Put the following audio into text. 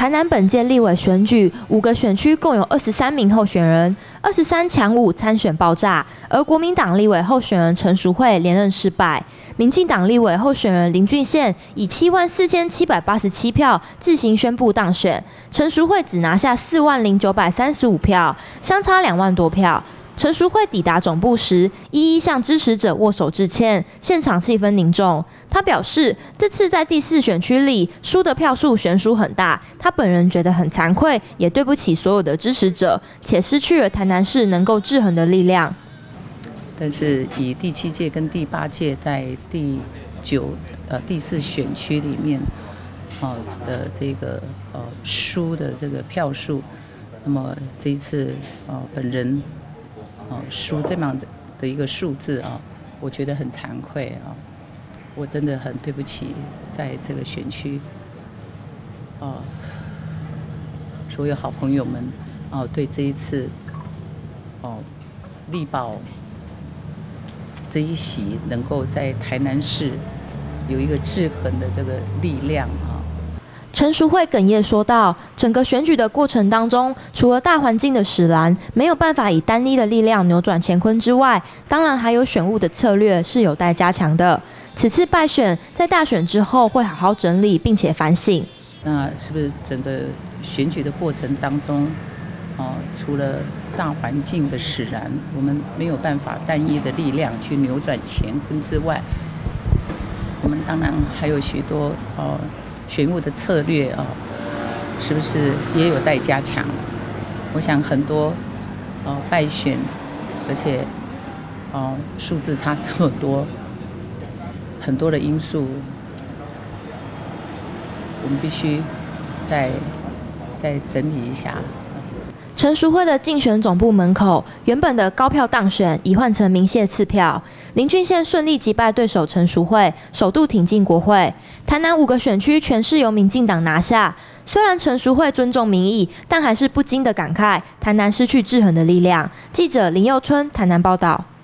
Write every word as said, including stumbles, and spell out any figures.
台南本届立委选举，五个选区共有二十三名候选人，二十三强五参选爆炸，而国民党立委候选人陈淑慧连任失败，民进党立委候选人林俊宪以七万四千七百八十七票自行宣布当选，陈淑慧只拿下四万零九百三十五票，相差两万多票。 陈淑慧抵达总部时，一一向支持者握手致歉，现场气氛凝重。他表示，这次在第四选区里输的票数悬殊很大，他本人觉得很惭愧，也对不起所有的支持者，且失去了台南市能够制衡的力量。 但是以第七届跟第八届在第九呃第四选区里面，哦的这个呃输的这个票数，那么这一次呃本人。 哦，输这样的的一个数字啊，我觉得很惭愧啊，我真的很对不起在这个选区，哦，所有好朋友们哦，对这一次哦力保这一席能够在台南市有一个制衡的这个力量啊。 陈淑慧哽咽说道：“整个选举的过程当中，除了大环境的使然，没有办法以单一的力量扭转乾坤之外，当然还有选务的策略是有待加强的。此次败选，在大选之后会好好整理并且反省。 那是不是整个选举的过程当中，哦，除了大环境的使然，我们没有办法单一的力量去扭转乾坤之外，我们当然还有许多哦。 选务的策略啊，是不是也有待加强？我想很多哦败选，而且哦数字差这么多，很多的因素，我们必须再再整理一下。 陈淑慧的竞选总部门口，原本的高票当选已换成明谢赐票。林俊宪顺利击败对手陈淑慧，首度挺进国会。台南五个选区全是由民进党拿下。虽然陈淑慧尊重民意，但还是不禁的感慨，台南失去制衡的力量。记者林佑春台南报道。